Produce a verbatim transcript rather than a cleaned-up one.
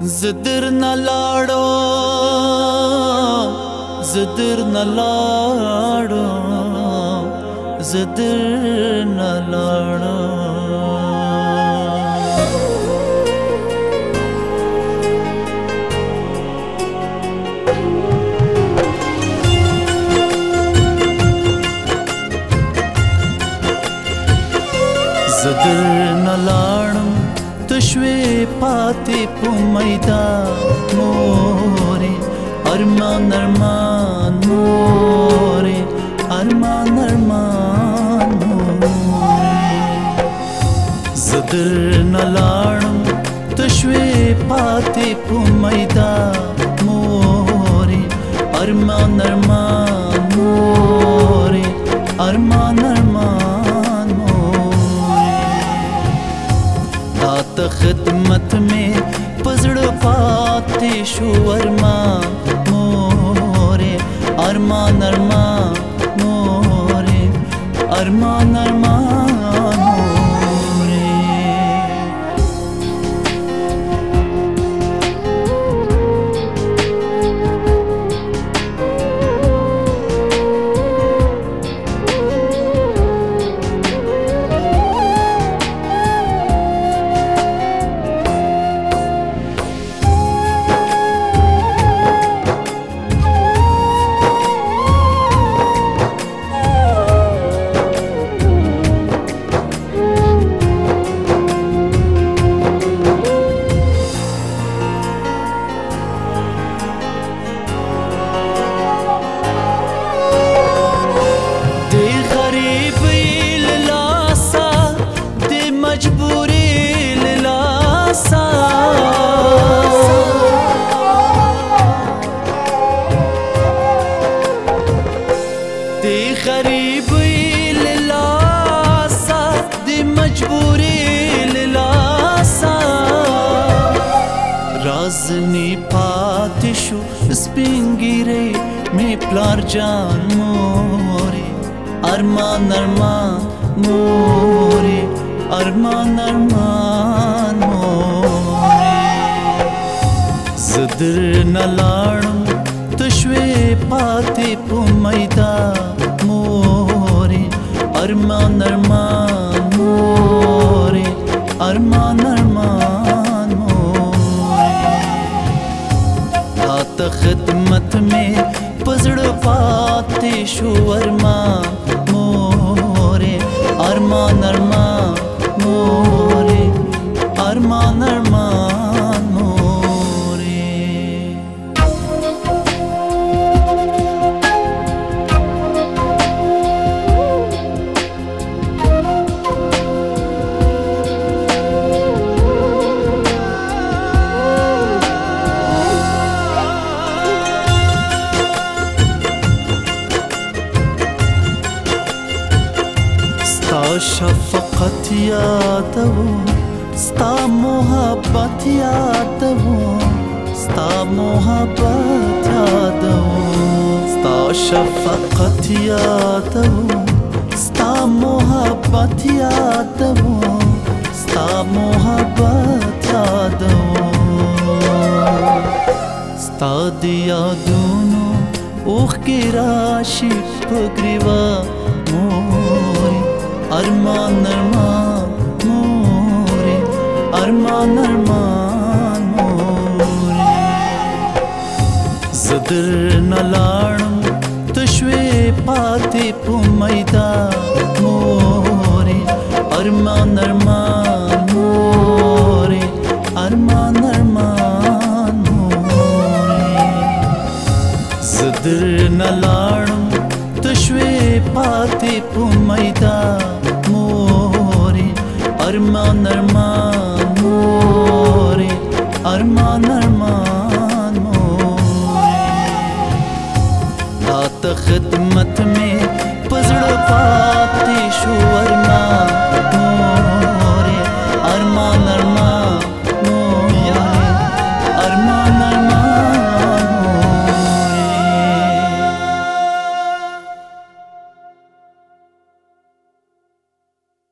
زدر نلاړو زدر نلاړو زدر نلاړو زدر نلاړم تشوي پاتې په میدان مورې ارمان ارمان مورې ارمان ارمان مورې زدر نلاړم تشوي پاتې په میدان مورې ارمان ارمان مورې ارمان ارمان تا خدمت में पजड़ पाते शो अरमान मोरे अरमान अरमान मोरे अरमान अरमान मोरे राजनी पातिशु स्पिंगिरे में प्लार जान मोरे अरमान अरमान मोरे अरमान अरमान मोरे जदर नलाड़म तशवे पाते पु मैदान मोरे अरमान अरमान मोरे अरमान अरमान खदमत में पजड़ पाते शो अरमान मोरे अरमान अरमान मोरे अरमान अरमान मोरे शफकत यादो स्ता मोहब्बत यादो स्ता मोहब्बत यादो स्ता शफकत यादो स्ता मोहब्बत यादो स्ता मोहब्बत यादो स्ता दिया दोनों ओख की राशि पगरीवा मोरे अरमान अरमान मोरे अरमान अरमान मोरे जदर नलाड़म तशवे पाते पु मैदान मोरे अरमान अरमान मोरे अरमान अरमान मोरे जदर नलाड़म तशवे पाते पु मैदान मोरे अरमान अरमान मोरे अरमान अरमान